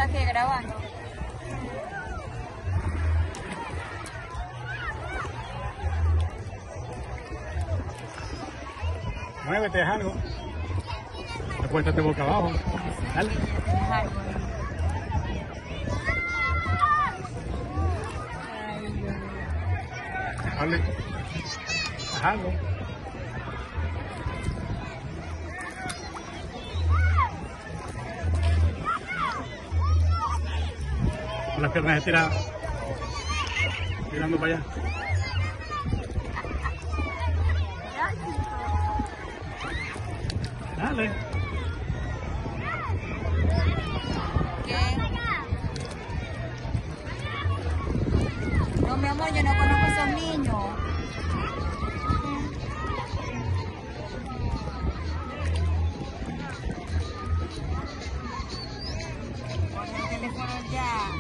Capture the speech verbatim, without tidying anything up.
aquí grabando. Muévete, algo. Acuéstate boca abajo. Dale. Dale. Algo. Con las piernas estiradas. Tirando para allá. Dale. ¿Qué? No, mi amor, yo no conozco a esos niños. Pon el teléfono ya.